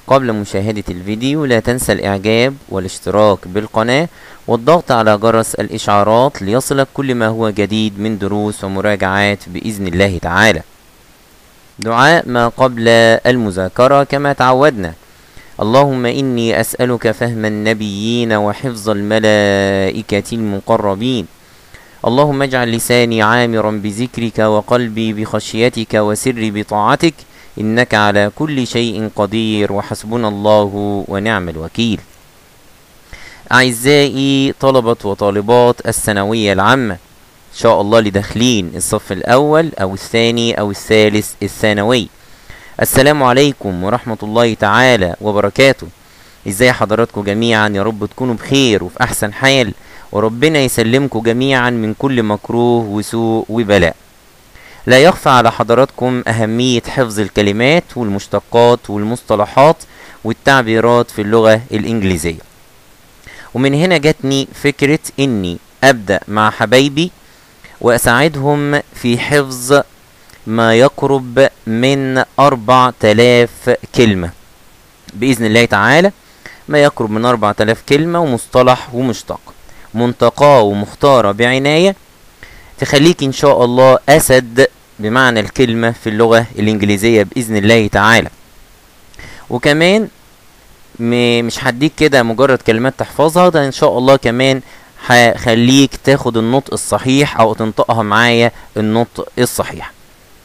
قبل مشاهدة الفيديو لا تنسى الإعجاب والاشتراك بالقناة والضغط على جرس الإشعارات ليصلك كل ما هو جديد من دروس ومراجعات بإذن الله تعالى. دعاء ما قبل المذاكرة كما تعودنا. اللهم إني أسألك فهم النبيين وحفظ الملائكة المقربين. اللهم اجعل لساني عامرا بذكرك وقلبي بخشيتك وسري بطاعتك، إنك على كل شيء قدير وحسبنا الله ونعم الوكيل. أعزائي طلبة وطالبات الثانوية العامة، إن شاء الله لداخلين الصف الأول أو الثاني أو الثالث الثانوي، السلام عليكم ورحمة الله تعالى وبركاته. ازاي حضراتكم جميعا؟ يا رب تكونوا بخير وفي أحسن حال، وربنا يسلمكم جميعا من كل مكروه وسوء وبلاء. لا يخفى على حضراتكم أهمية حفظ الكلمات والمشتقات والمصطلحات والتعبيرات في اللغة الإنجليزية، ومن هنا جاتني فكرة إني أبدأ مع حبايبي وأساعدهم في حفظ ما يقرب من 4000 كلمة بإذن الله تعالى، ما يقرب من 4000 كلمة ومصطلح ومشتق، منتقاه ومختارة بعناية تخليك إن شاء الله أسد بمعنى الكلمة في اللغة الإنجليزية بإذن الله تعالى. وكمان مش هديك كده مجرد كلمات تحفظها، ده إن شاء الله كمان هخليك تاخد النطق الصحيح أو تنطقها معايا النطق الصحيح.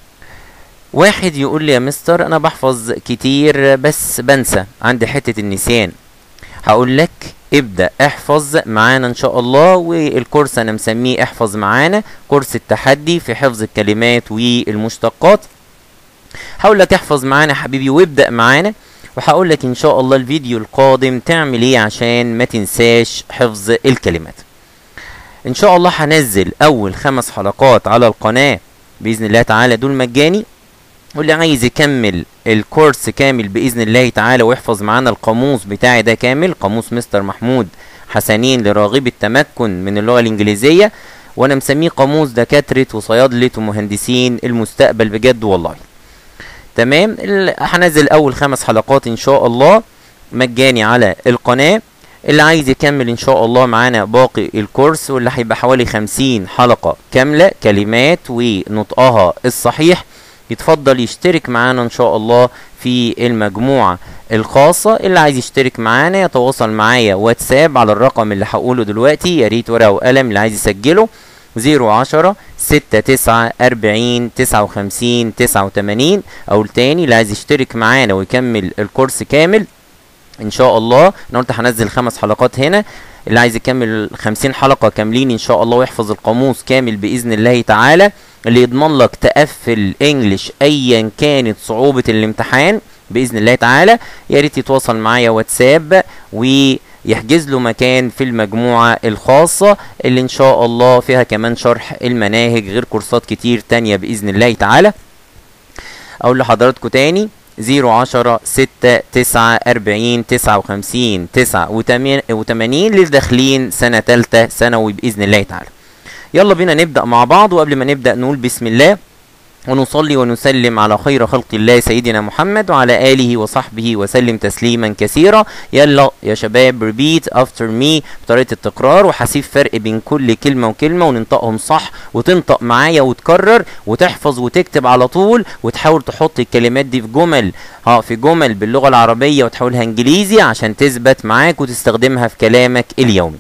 واحد يقول لي يا مستر أنا بحفظ كتير بس بنسى، عندي حتة النسيان. هقول لك ابدأ احفظ معانا ان شاء الله، والكورس انا مسميه احفظ معانا، كورس التحدي في حفظ الكلمات والمشتقات. هقول لك احفظ معانا حبيبي وابدأ معانا، وهقول لك ان شاء الله الفيديو القادم تعمل ايه عشان ما تنساش حفظ الكلمات. ان شاء الله هنزل اول 5 حلقات على القناة بإذن الله تعالى، دول مجاني، واللي عايز يكمل الكورس كامل بإذن الله تعالى ويحفظ معانا القاموس بتاعي ده كامل، قاموس مستر محمود حسنين لراغب التمكن من اللغة الإنجليزية، وأنا مسميه قاموس دكاترة وصيادلة ومهندسين المستقبل بجد والله. تمام، هنزل أول 5 حلقات إن شاء الله مجاني على القناة. اللي عايز يكمل إن شاء الله معانا باقي الكورس، واللي هيبقى حوالي 50 حلقة كاملة كلمات ونطقها الصحيح، يتفضل يشترك معانا ان شاء الله في المجموعة الخاصة. اللي عايز يشترك معانا يتواصل معايا واتساب على الرقم اللي هقوله دلوقتي، يا ريت ورقة وقلم اللي عايز يسجله، 010 69 40 59 89. او التاني اللي عايز يشترك معانا ويكمل الكورس كامل ان شاء الله، انا قلت هنزل 5 حلقات هنا، اللي عايز يكمل 50 حلقة كاملين ان شاء الله ويحفظ القاموس كامل بإذن الله تعالى، اللي يضمن لك تقفل انجليش ايا كانت صعوبة الامتحان بإذن الله تعالى، يا ريت يتواصل معايا واتساب ويحجز له مكان في المجموعة الخاصة اللي ان شاء الله فيها كمان شرح المناهج غير كورسات كتير تانية بإذن الله تعالى. اقول لحضراتكم تاني، 010 69 40 59 89 للداخلين سنة تالتة ثانوي بإذن الله تعالى. يلا بينا نبدأ مع بعض، وقبل ما نبدأ نقول بسم الله ونصلي ونسلم على خير خلق الله سيدنا محمد وعلى آله وصحبه وسلم تسليما كثيرا. يلا يا شباب repeat after me بطريقة التكرار، وهسيب فرق بين كل كلمة وكلمة وننطقهم صح، وتنطق معايا وتكرر وتحفظ وتكتب على طول، وتحاول تحط الكلمات دي في جمل في جمل باللغة العربية وتحولها انجليزي عشان تثبت معاك وتستخدمها في كلامك اليومي.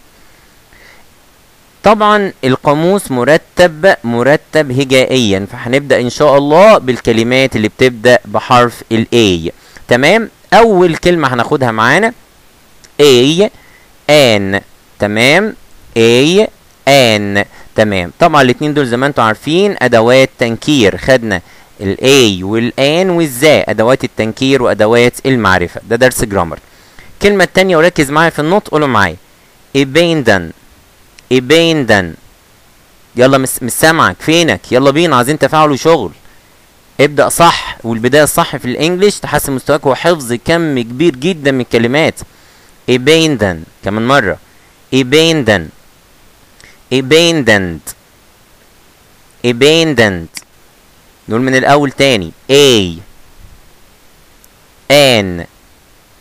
طبعا القاموس مرتب هجائيا، فهنبدأ ان شاء الله بالكلمات اللي بتبدأ بحرف الاي. تمام، اول كلمة هناخدها معانا اي ان. تمام، اي ان. تمام، طبعا الاتنين دول زي ما انتم عارفين ادوات تنكير، خدنا الاي والان والذا ادوات التنكير وادوات المعرفة، ده درس جرامر. الكلمة التانية وركز معايا في النطق، قولوا معايا abandon. abandon. يلا مش سامعك، فينك؟ يلا بينا، عايزين تفاعل وشغل. ابدأ صح، والبداية الصح في الانجليش تحسن مستواك وحفظ كم كبير جدا من الكلمات. abandon. كمان مرة abandon. abandoned. abandoned. نقول من الأول تاني a an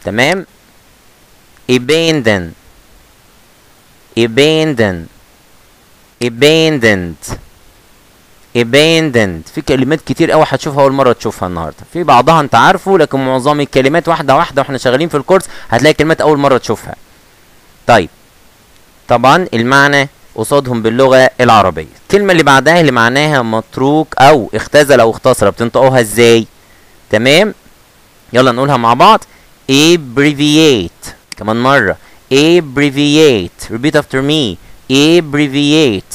تمام. abandon abandon abandoned abandoned. في كلمات كتير قوي هتشوفها اول مره تشوفها النهارده، في بعضها انت عارفه لكن معظم الكلمات واحده واحده واحنا شغالين في الكورس هتلاقي كلمات اول مره تشوفها. طيب طبعا المعنى قصادهم باللغه العربيه. الكلمه اللي بعدها اللي معناها متروك او اختزل او اختصر، بتنطقوها ازاي؟ تمام، يلا نقولها مع بعض. abbreviate. كمان مره abbreviate. repeat after me. abbreviate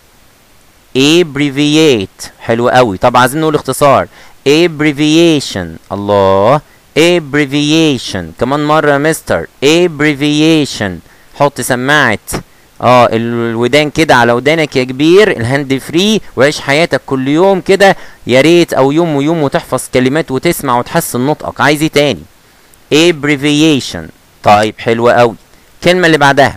abbreviate. حلو قوي. طب عايزين نقول اختصار. abbreviation. الله، abbreviation. كمان مرة يا مستر. abbreviation. حط سماعة الودان كده على ودانك يا كبير، الهاند فري، وعيش حياتك كل يوم كده يا ريت، او يوم ويوم، وتحفظ كلمات وتسمع وتحسن نطقك. عايز ايه تاني؟ abbreviation. طيب حلو قوي. الكلمة اللي بعدها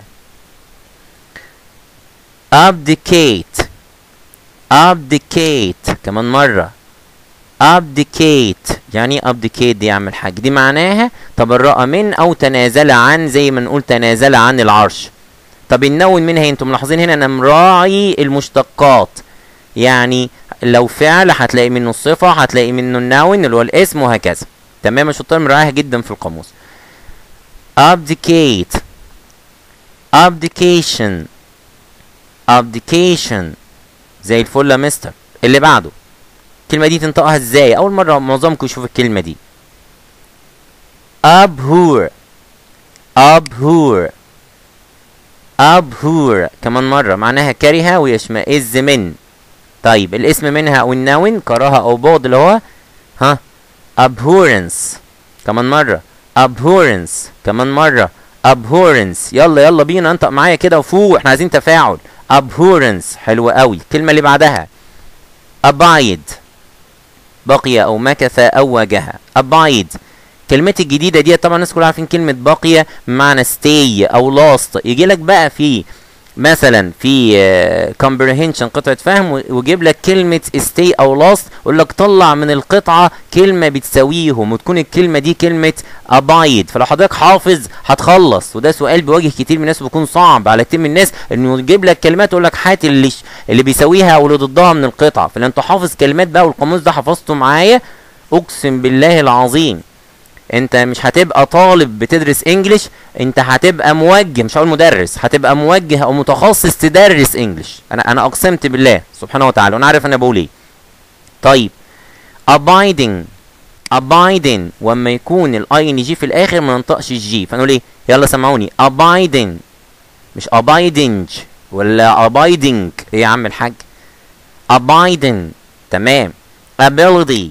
abdicate abdicate. كمان مرة abdicate. يعني ايه abdicate دي يا عم الحاج؟ دي معناها تبرأ من او تنازل عن، زي ما نقول تنازل عن العرش. طب النون منها انتم ملاحظين هنا انا مراعي المشتقات، يعني لو فعل هتلاقي منه الصفة، هتلاقي منه النون اللي هو الاسم، وهكذا. تمام يا شطار، مراعيها جدا في القاموس. abdicate abdication abdication. زي الفل يا مستر. اللي بعده الكلمة دي تنطقها ازاي؟ أول مرة معظمكم يشوف الكلمة دي. abhor abhor abhor. كمان مرة معناها كره ويشمئز من. طيب الاسم منها أو النون كراهة أو بغض اللي هو abhorrence. كمان مرة abhorrence. كمان مرة abhorrence. يلا بينا انطق معايا كده وفوق، احنا عايزين تفاعل. abhorrence. حلو قوي. الكلمة اللي بعدها abide. بقي او مكث او واجه. abide. كلمات الجديدة دي طبعا الناس كلها عارفين كلمة بقي بمعنى stay او last. يجي لك بقى في مثلا في comprehension قطعة فهم ويجيب لك كلمة stay او last، يقول لك طلع من القطعة كلمة بتساويهم، وتكون الكلمة دي كلمة abide. فلو حضرتك حافظ هتخلص، وده سؤال بيواجه كتير من الناس وبيكون صعب على كتير من الناس، انه يجيب لك كلمات يقول لك هات اللي بيساويها او اللي ضدها من القطعة. فلو انت حافظ كلمات بقى والقاموس ده حفظته معايا، اقسم بالله العظيم انت مش هتبقى طالب بتدرس انجليش، انت هتبقى موجه، مش هقول مدرس، هتبقى موجه او متخصص تدرس انجليش. انا اقسمت بالله سبحانه وتعالى وانا عارف انا بقول ايه. طيب abiding واما يكون الاي ان جي في الاخر ما ننطقش الجي، فنقول ايه؟ يلا سمعوني. abiding مش abiding ولا abiding. ايه يا عم الحاج؟ abiding. تمام. ability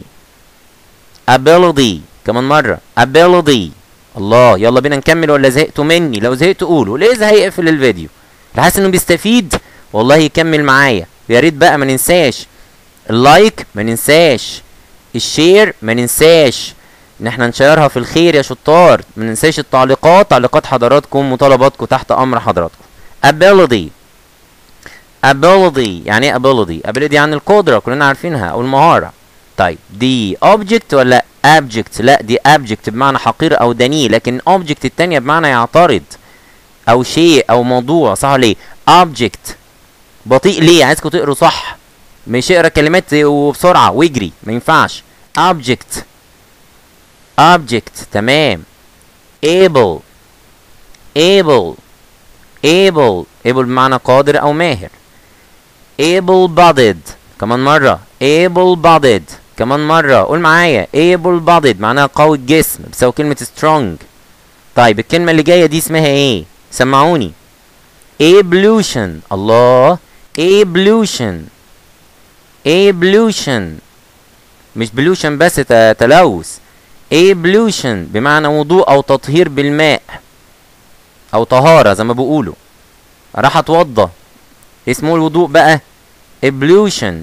كمان مرة ability. الله، يلا بينا نكمل ولا زهقتوا مني؟ لو زهقتوا قولوا، ليه هيقفل الفيديو؟ اللي حاسس انه بيستفيد والله يكمل معايا. يا ريت بقى ما ننساش اللايك، ما ننساش الشير، ما ننساش ان احنا نشيرها في الخير يا شطار، ما ننساش التعليقات، تعليقات حضراتكم وطلباتكم تحت امر حضراتكم. ability يعني ايه ability يعني القدرة، كلنا عارفينها، او المهارة. طيب دي object ولا abject؟ لا دي abject بمعنى حقير او دنيء، لكن object التانية بمعنى يعترض او شيء او موضوع. صح ليه؟ object. بطيء ليه؟ عايزكم تقروا صح، مش اقرا كلمات وبسرعة واجري، ما ينفعش. object. تمام. able بمعنى قادر او ماهر. able bodied. كمان مرة able bodied. كمان مرة قول معايا able bodied معناها قوي الجسم، بتساوي كلمة strong. طيب الكلمة اللي جاية دي اسمها ايه؟ سمعوني. ablution. الله، ablution مش pollution بس تلوث. ablution بمعنى وضوء او تطهير بالماء او طهارة زي ما بيقولوا. راح اتوضى، اسمه الوضوء بقى ablution.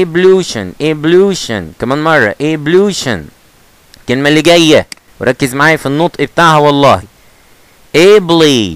كمان مرة ablution. الكلمة اللي جاية وركز معايا في النطق بتاعها والله. ably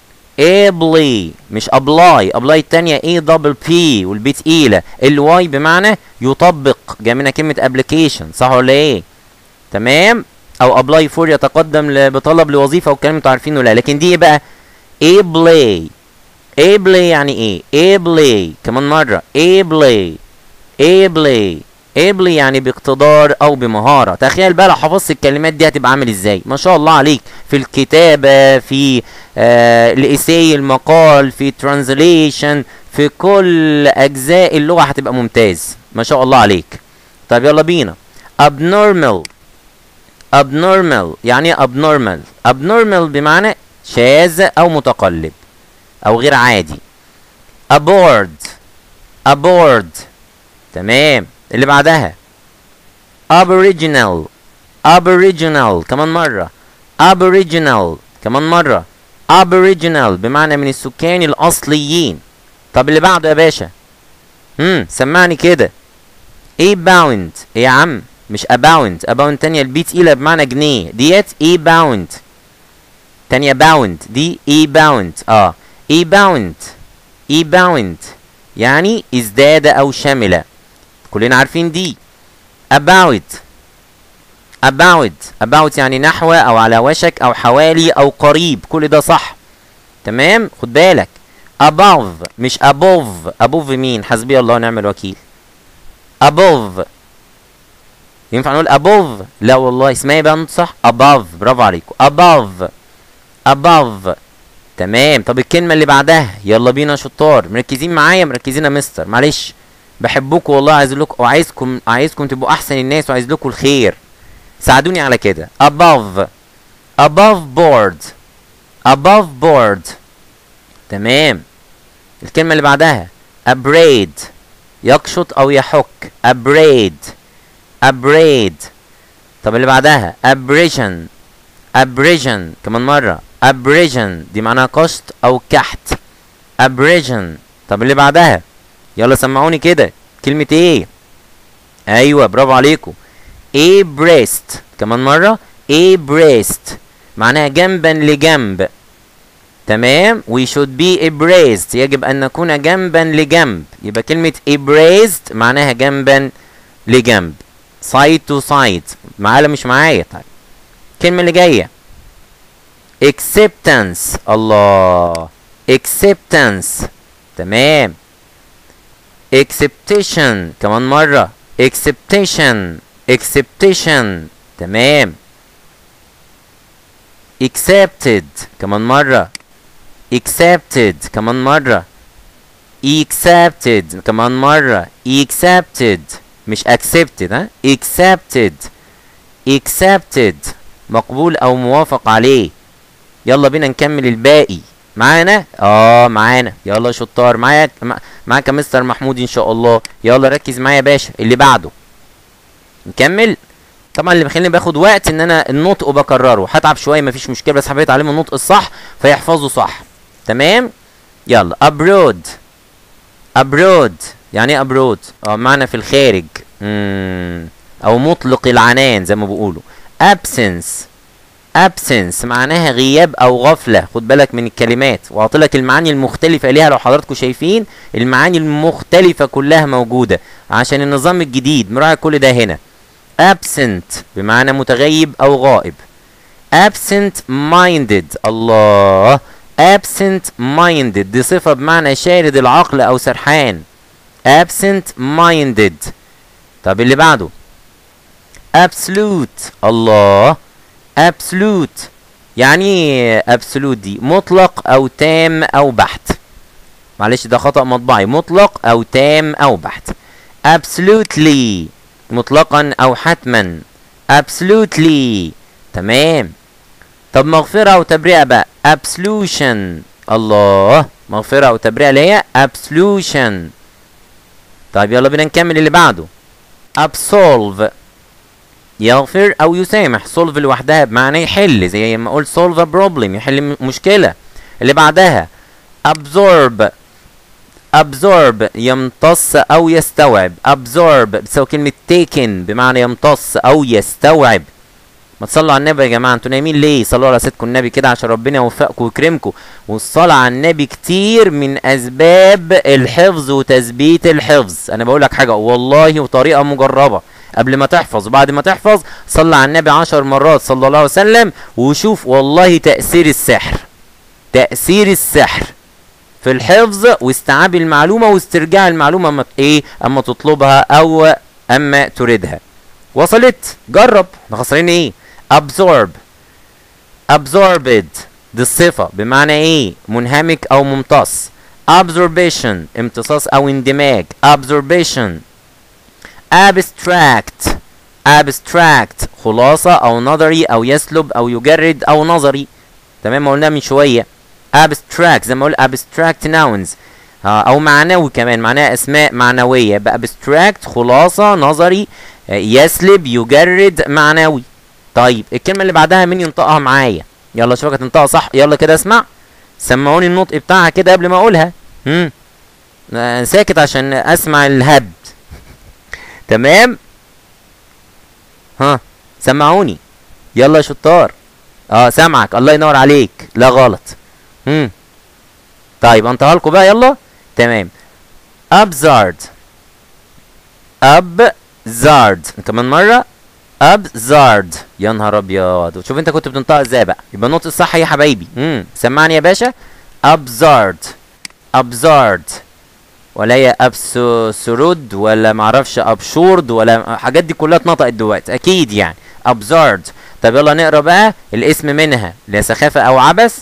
مش apply التانية A double P والبي تقيلة. الواي بمعنى يطبق، جاي منها كلمة application. صح ولا ايه؟ تمام. او apply for يتقدم بطلب لوظيفه والكلام انتوا عارفينه. لا لكن دي ايه بقى؟ ably. ably يعني ايه؟ ably كمان مره ably. ably. ably يعني باقتدار او بمهاره. تخيل بقى لو حفظت الكلمات دي هتبقى عامل ازاي. ما شاء الله عليك في الكتابه، في الاساي، المقال، في translation، في كل اجزاء اللغه هتبقى ممتاز. ما شاء الله عليك. طيب يلا بينا. abnormal. abnormal يعني ايه abnormal؟ abnormal بمعنى شاذ او متقلب او غير عادي. aboard. aboard تمام. اللي بعدها aboriginal. aboriginal كمان مرة. aboriginal كمان مرة. aboriginal بمعنى من السكان الأصليين. طب اللي بعده يا باشا، سمعني كده. abound. ايه يا عم؟ مش abound. abound تانية البي تقيلة بمعنى جنيه، ديت abound. تانية bound، دي abound. abound. abound يعني ازداد او شمل، كلنا عارفين دي. about. about. about يعني نحو او على وشك او حوالي او قريب، كل ده صح. تمام. خد بالك above مش above. above مين؟ حسبي الله ونعم الوكيل. above ينفع نقول above؟ لا والله اسمها بقى صح above. برافو عليكم above. above تمام. طب الكلمة اللي بعدها يلا بينا شطار، مركزين معايا؟ مركزين يا مستر؟ معلش بحبكم والله، عايز لكم وعايزكم تبقوا احسن الناس وعايز لكم الخير، ساعدوني على كده. above. above board. above board تمام. الكلمة اللي بعدها abrade. يقشط او يحك. abrade. abrade. طب اللي بعدها abrasion. abrasion كمان مرة. abrasion دي معناها قشط او كحت. abrasion. طب اللي بعدها يلا سمعوني كده، كلمة ايه؟ ايوه برافو عليكم. abreast كمان مرة. abreast معناها جنبا لجنب. تمام. we should be abreast يجب ان نكون جنبا لجنب. يبقى كلمة abreast معناها جنبا لجنب. side to side. معايا مش معايا؟ طيب الكلمة اللي جاية acceptance. الله. acceptance تمام. acceptation كمان مرة. acceptation. acceptation تمام. accepted كمان مرة. accepted كمان مرة. accepted كمان مرة. accepted مش accepted. accepted. accepted مقبول او موافق عليه. يلا بينا نكمل الباقي. معانا؟ معانا. يلا شطار معاك يا مستر محمود ان شاء الله. يلا ركز معايا يا باشا. اللي بعده نكمل. طبعا اللي بيخليني باخد وقت ان انا النطق بكرره، هتعب شويه مفيش مشكله، بس حبيت اعلمه النطق الصح فيحفظه صح. تمام. يلا abroad. abroad يعني ايه abroad؟ معنى في الخارج او مطلق العنان زي ما بيقولوا. absence. absence معناها غياب او غفله. خد بالك من الكلمات واعطيلك المعاني المختلفه ليها. لو حضراتكم شايفين المعاني المختلفه كلها موجوده عشان النظام الجديد مراعي كل ده هنا. absent بمعنى متغيب او غائب. absent minded. الله. absent minded دي صفه بمعنى شارد العقل او سرحان. absent minded. طب اللي بعده absolute. الله. absolute يعني absolute دي مطلق او تام او بحت. معلش ده خطأ مطبعي. مطلق او تام او بحت. absolutely مطلقا او حتما. absolutely تمام. طب مغفرة او تبرئة بقى absolution. الله. مغفرة او تبرئة اللي هي absolution. طيب يلا بينا نكمل اللي بعده. absolve يغفر او يسامح. solve لوحدها بمعنى يحل، زي ما اقول solve a problem يحل مشكلة. اللي بعدها absorb. absorb يمتص او يستوعب. absorb بتساوي كلمة taken بمعنى يمتص او يستوعب. ما تصلوا على النبي يا جماعة، انتوا نايمين ليه؟ صلوا على سيدكم النبي كده عشان ربنا يوفقكم ويكرمكم. والصلاة على النبي كتير من اسباب الحفظ وتثبيت الحفظ. انا بقول لك حاجة والله وطريقة مجربة. قبل ما تحفظ وبعد ما تحفظ صلى على النبي 10 مرات صلى الله عليه وسلم، وشوف والله تأثير السحر، تأثير السحر في الحفظ واستيعاب المعلومة واسترجاع المعلومة اما ايه اما تطلبها او اما تريدها. وصلت؟ جرب. احنا خسرين ايه؟ absorb، absorbed دي الصفة بمعنى ايه؟ منهمك او ممتص. absorption امتصاص او اندماج. absorption. abstract، abstract خلاصة او نظري او يسلب او يجرد او نظري. تمام، ما قلنا من شوية. abstract زي ما اقول abstract nouns او معنوي كمان، معناها اسماء معنوية. يبقى abstract خلاصة نظري يسلب يجرد معنوي. طيب الكلمة اللي بعدها مين ينطقها معايا؟ يلا شوفك هتنطقها صح. يلا كده اسمع، سمعوني النطق بتاعها كده قبل ما اقولها. ساكت عشان اسمع الهبد. تمام، ها سمعوني يلا يا شطار. سامعك، الله ينور عليك. لا غلط. طيب انطقها لكم بقى يلا. تمام. absurd، absurd كمان مرة. absurd. يا نهار ابيض، وشوف انت كنت بتنطقها ازاي بقى. يبقى النطق الصح يا حبايبي. سمعني يا باشا. absurd، absurd، ولا هي absurd ولا معرفش absurd ولا الحاجات دي كلها اتنطقت دلوقتي اكيد يعني. absurd. طب يلا نقرا بقى الاسم منها اللي هي سخافة او عبث.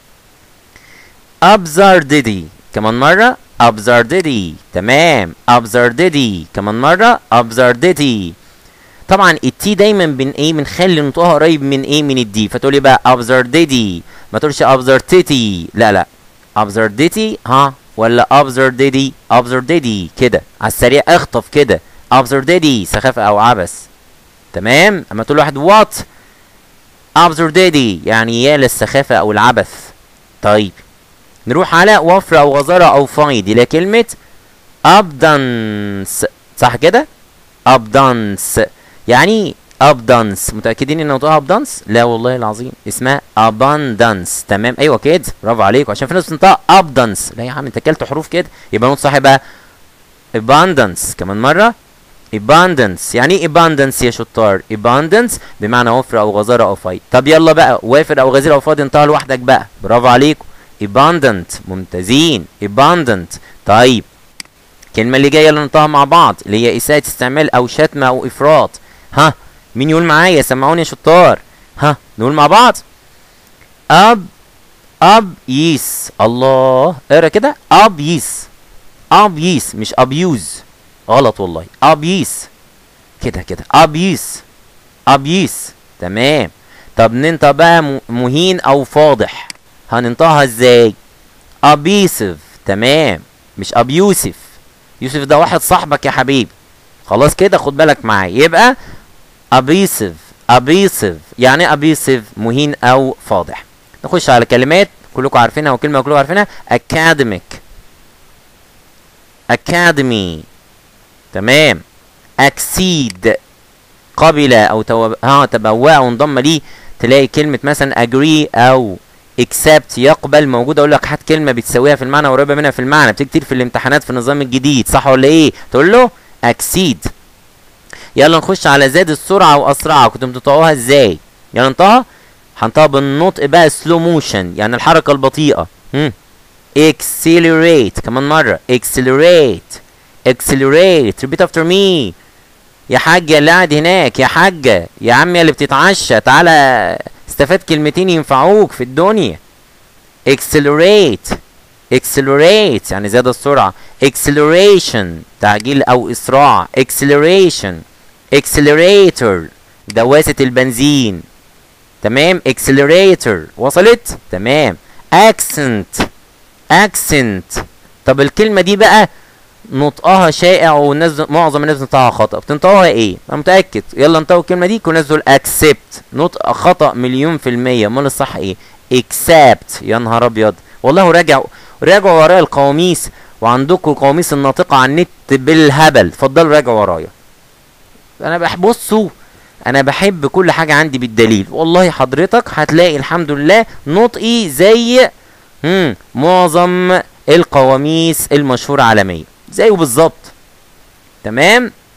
absurdity كمان مرة. absurdity. تمام. absurdity كمان مرة. absurdity. طبعا التي دايما بنخلي نطقها قريب من ايه؟ من الدي. فتقولي بقى absurdity، ما تقولش absurdity. لا absurdity ولا absurdity. absurdity كده على السريع اخطف كده. absurdity سخافة او عبث. تمام. اما تقول واحد what absurdity يعني يا للسخافة او العبث. طيب نروح على وفر او غزارة او فايد الى كلمة abundance. صح كده؟ abundance يعني abundance. متأكدين ان نطقها abundance؟ لا والله العظيم اسمها abundance. تمام، ايوه كده، برافو عليكم. عشان في ناس بتنطق abundance. لا يا عم انت اكلت حروف كده. يبقى نطق صح يبقى abundance. كمان مرة abundance. يعني ايه abundance يا شطار؟ abundance بمعنى وفر او غزارة او فايد. طب يلا بقى وافر او غزير او فايد انطقها لوحدك بقى. برافو عليكم. abundant. ممتازين. abundant. طيب الكلمة اللي جاية اللي ننطقها مع بعض اللي هي إساءة استعمال أو شتم أو إفراط. مين يقول معايا؟ سمعوني يا شطار. نقول مع بعض. abuse. الله، اقرا كده. abuse، abuse مش abuse. غلط والله. abuse كده abuse، abuse. تمام. طب ننطق بقى مهين أو فاضح، هننطقها ازاي؟ abusive. تمام، مش abusive. يوسف ده واحد صاحبك يا حبيبي. خلاص كده خد بالك معايا. يبقى abusive، abusive يعني abusive مهين او فاضح. نخش على كلمات كلكم عارفينها وكلمة كلكم عارفينها. academic، academy. تمام. accede قبل او تبوأ وانضم ليه. تلاقي كلمة مثلا agree او accept يقبل موجودة. اقول لك هات كلمة بتساويها في المعنى قريبة منها في المعنى. بتكتير في الامتحانات في النظام الجديد، صح ولا ايه؟ تقول له accede. يلا نخش على زاد السرعة واسرعة. كنتوا بتنطقوها ازاي؟ يلا ننطقها. هنطقها بالنطق بقى slow motion يعني الحركة البطيئة. accelerate. كمان مرة accelerate، accelerate. repeat after me. يا حاجة اللي قاعد هناك، يا حاجة، يا عمي اللي بتتعشى، تعالى استفاد كلمتين ينفعوك في الدنيا. accelerate، accelerate يعني زاد السرعة. acceleration تعجيل أو إسراع. acceleration، accelerator دواسة البنزين. تمام. accelerator. وصلت؟ تمام. accent، accent. طب الكلمة دي بقى نطقها شائع والناس معظم الناس نطقها خطأ. بتنطقوها ايه؟ انا متأكد. يلا انطقوا الكلمة دي. كل الناس دول accept. نطق خطأ 1000000%. امال الصح ايه؟ accept. يا نهار ابيض والله. راجعوا ورايا القواميس، وعندكم قواميس الناطقة على النت بالهبل. اتفضلوا راجعوا ورايا. بصوا انا بحب كل حاجة عندي بالدليل. والله حضرتك هتلاقي الحمد لله نطقي زي معظم القواميس المشهورة عالميا زيه بالظبط. تمام.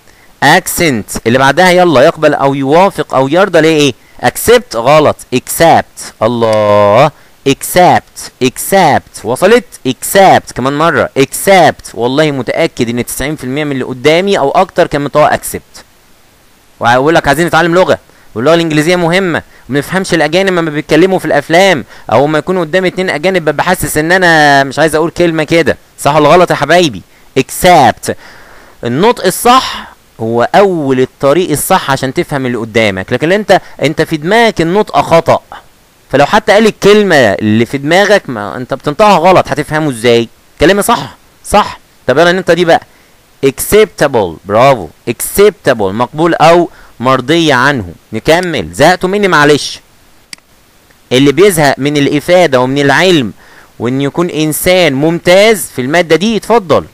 accent اللي بعدها يلا يقبل او يوافق او يرضى ليه ايه؟ accept غلط، accept. الله، accept وصلت؟ accept كمان مرة، accept. والله متأكد ان 90% من اللي قدامي او اكتر كان مطوع accept. وهقول لك عايزين نتعلم لغة، واللغة الانجليزية مهمة، وما نفهمش الاجانب لما بيتكلموا في الافلام، او ما يكونوا قدامي 2 اجانب ببقى حاسس ان انا مش عايز اقول كلمة كده، صح ولا غلط يا حبايبي؟ accept. النطق الصح هو اول الطريق الصح عشان تفهم اللي قدامك، لكن انت في دماغك النطق خطأ، فلو حتى قال الكلمة اللي في دماغك ما انت بتنطقها غلط هتفهمه ازاي؟ كلمة صح. طب يلا انت دي بقى acceptable. برافو، acceptable مقبول او مرضية عنه. نكمل. زهقتوا مني معلش. اللي بيزهق من الافادة ومن العلم وان يكون انسان ممتاز في المادة دي يتفضل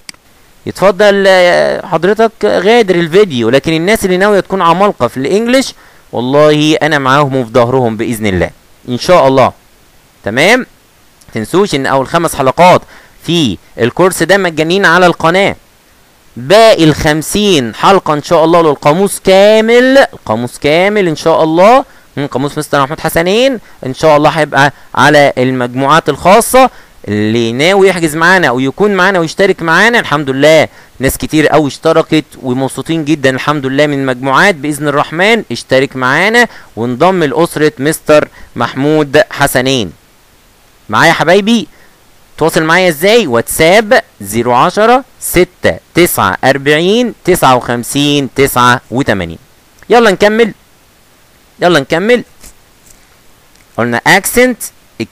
حضرتك غادر الفيديو، لكن الناس اللي ناوية تكون عمالقة في الانجليش والله انا معاهم وفي ظهرهم باذن الله ان شاء الله. تمام؟ تنسوش ان اول 5 حلقات في الكورس ده مجانين على القناة، باقي ال50 حلقة ان شاء الله للقاموس كامل، القاموس كامل ان شاء الله، قاموس مستر محمود حسنين ان شاء الله هيبقى على المجموعات الخاصة. اللي ناوي يحجز معانا او يكون معانا ويشترك معانا، الحمد لله ناس كتير قوي اشتركت ومبسوطين جدا الحمد لله من المجموعات باذن الرحمن. اشترك معانا وانضم لاسره مستر محمود حسنين. معايا حبايبي؟ تواصل معايا ازاي؟ واتساب 010 6 9 40 59 89. يلا نكمل. قلنا accent،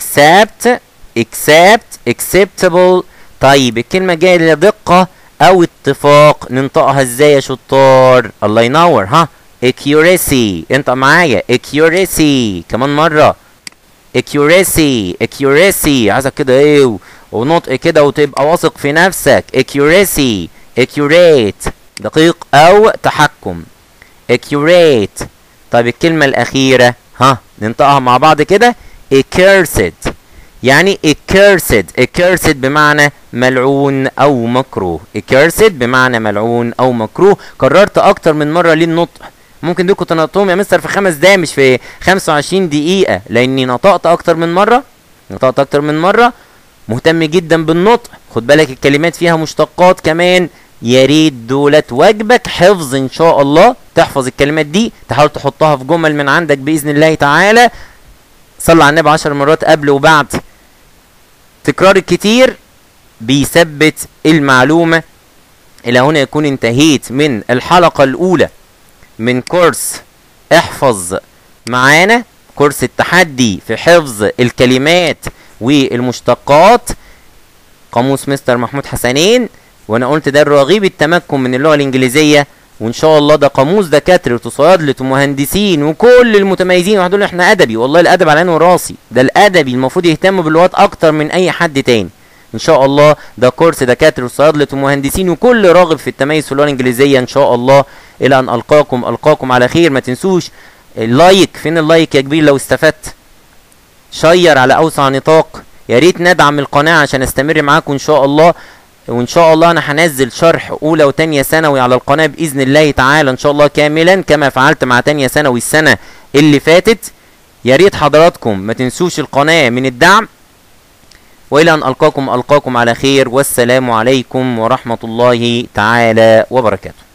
accept، acceptable. طيب الكلمة جاية لدقة او اتفاق، ننطقها ازاي يا شطار؟ الله ينور. ها، accuracy. انطق معايا accuracy كمان مرة، accuracy. عايزك كده ايه ونطق كده وتبقى واثق في نفسك. accurate دقيق او تحكم، accurate. طيب الكلمة الأخيرة ها ننطقها مع بعض كده، accursed. يعني accursed بمعنى ملعون أو مكروه، accursed بمعنى ملعون أو مكروه. كررت أكتر من مرة ليه النطق؟ ممكن دول كنت نطقتهم يا مستر في 5 دقايق مش في 25 دقيقة، لأني نطقت أكتر من مرة. مهتم جدا بالنطق، خد بالك الكلمات فيها مشتقات كمان، يا ريت دولت واجبك حفظ ان شاء الله. تحفظ الكلمات دي، تحاول تحطها في جمل من عندك باذن الله تعالى. صلى على النبي 10 مرات قبل وبعد. تكرار الكتير بيثبت المعلومه. الى هنا يكون انتهيت من الحلقه الاولى من كورس احفظ معانا، كورس التحدي في حفظ الكلمات والمشتقات، قاموس مستر محمود حسنين. وانا قلت ده الرغيب التمكن من اللغه الانجليزيه، وان شاء الله ده قاموس دكاتره وصيادله ومهندسين وكل المتميزين. وهتقول احنا ادبي، والله الادب على عيني وراسي، ده الادبي المفروض يهتم باللغات اكتر من اي حد تاني. ان شاء الله ده كورس دكاتره وصيادله ومهندسين وكل راغب في التميز في اللغه الانجليزيه ان شاء الله. الى ان القاكم على خير. ما تنسوش اللايك، فين اللايك يا كبير لو استفدت؟ شير على اوسع نطاق، يا ريت ندعم القناه عشان استمر معاكم ان شاء الله. وان شاء الله انا هنزل شرح اولى وتانية ثانوي على القناه باذن الله تعالى ان شاء الله كاملا كما فعلت مع تانية ثانوي السنه اللي فاتت. يا ريت حضراتكم ما تنسوش القناه من الدعم. والى ان القاكم على خير، والسلام عليكم ورحمه الله تعالى وبركاته.